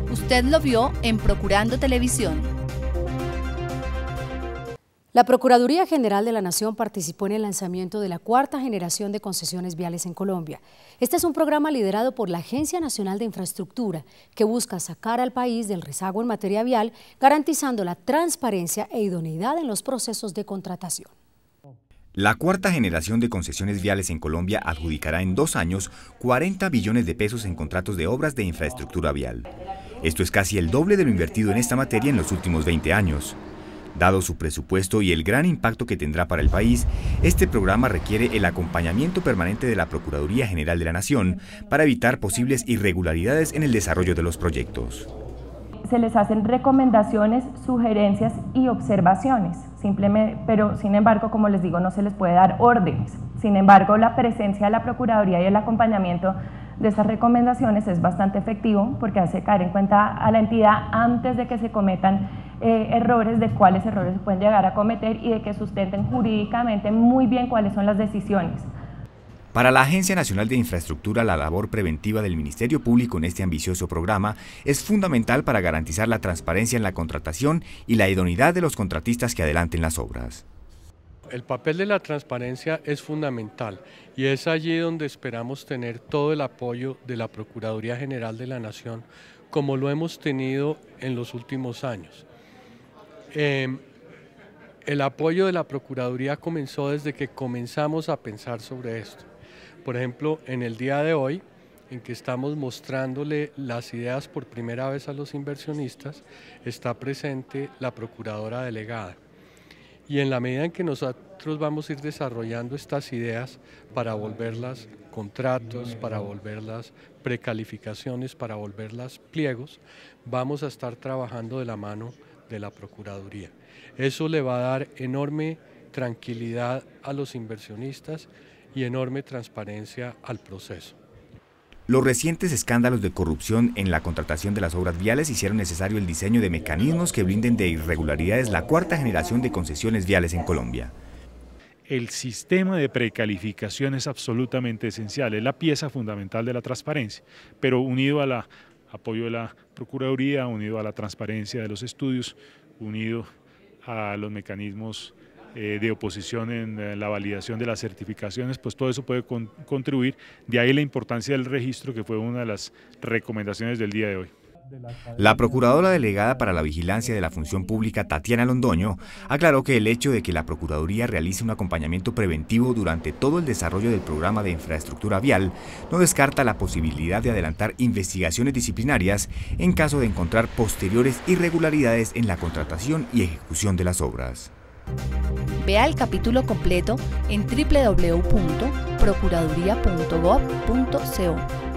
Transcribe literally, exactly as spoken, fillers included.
Usted lo vio en Procurando Televisión. La Procuraduría General de la Nación participó en el lanzamiento de la cuarta generación de concesiones viales en Colombia. Este es un programa liderado por la Agencia Nacional de Infraestructura que busca sacar al país del rezago en materia vial, garantizando la transparencia e idoneidad en los procesos de contratación. La cuarta generación de concesiones viales en Colombia adjudicará en dos años cuarenta billones de pesos en contratos de obras de infraestructura vial. Esto es casi el doble de lo invertido en esta materia en los últimos veinte años. Dado su presupuesto y el gran impacto que tendrá para el país, este programa requiere el acompañamiento permanente de la Procuraduría General de la Nación para evitar posibles irregularidades en el desarrollo de los proyectos. Se les hacen recomendaciones, sugerencias y observaciones, simplemente, pero sin embargo, como les digo, no se les puede dar órdenes. Sin embargo, la presencia de la Procuraduría y el acompañamiento de estas recomendaciones es bastante efectivo porque hace caer en cuenta a la entidad antes de que se cometan eh, errores, de cuáles errores se pueden llegar a cometer y de que sustenten jurídicamente muy bien cuáles son las decisiones. Para la Agencia Nacional de Infraestructura, la labor preventiva del Ministerio Público en este ambicioso programa es fundamental para garantizar la transparencia en la contratación y la idoneidad de los contratistas que adelanten las obras. El papel de la transparencia es fundamental y es allí donde esperamos tener todo el apoyo de la Procuraduría General de la Nación, como lo hemos tenido en los últimos años. Eh, el apoyo de la Procuraduría comenzó desde que comenzamos a pensar sobre esto. Por ejemplo, en el día de hoy, en que estamos mostrándole las ideas por primera vez a los inversionistas, está presente la Procuradora Delegada. Y en la medida en que nosotros vamos a ir desarrollando estas ideas para volverlas contratos, para volverlas precalificaciones, para volverlas pliegos, vamos a estar trabajando de la mano de la Procuraduría. Eso le va a dar enorme tranquilidad a los inversionistas y enorme transparencia al proceso. Los recientes escándalos de corrupción en la contratación de las obras viales hicieron necesario el diseño de mecanismos que blinden de irregularidades la cuarta generación de concesiones viales en Colombia. El sistema de precalificación es absolutamente esencial, es la pieza fundamental de la transparencia, pero unido al apoyo de la Procuraduría, unido a la transparencia de los estudios, unido a los mecanismos Eh, de oposición en eh, la validación de las certificaciones, pues todo eso puede con, contribuir. De ahí la importancia del registro, que fue una de las recomendaciones del día de hoy. La Procuradora Delegada para la Vigilancia de la Función Pública, Tatiana Londoño, aclaró que el hecho de que la Procuraduría realice un acompañamiento preventivo durante todo el desarrollo del programa de infraestructura vial no descarta la posibilidad de adelantar investigaciones disciplinarias en caso de encontrar posteriores irregularidades en la contratación y ejecución de las obras. Vea el capítulo completo en doble u doble u doble u punto procuraduría punto gov punto co.